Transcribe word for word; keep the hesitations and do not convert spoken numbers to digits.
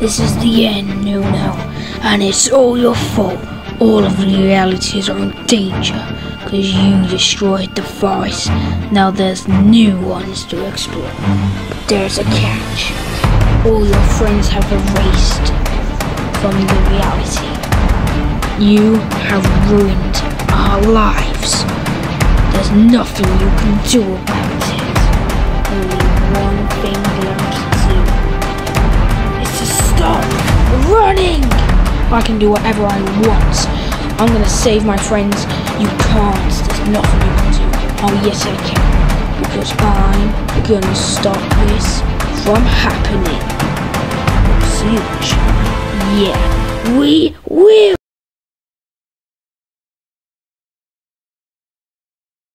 This is the end, Nuno, and it's all your fault. All of the realities are in danger because you destroyed the forest. Now there's new ones to explore. But there's a catch. All your friends have erased from the reality. You have ruined our lives. There's nothing you can do about it. Only one thing left to do. It's to stop running! I can do whatever I want. I'm gonna save my friends. You can't. There's nothing you can do. Oh yes I can. Because I'm gonna stop this from happening. See you. Yeah, we will!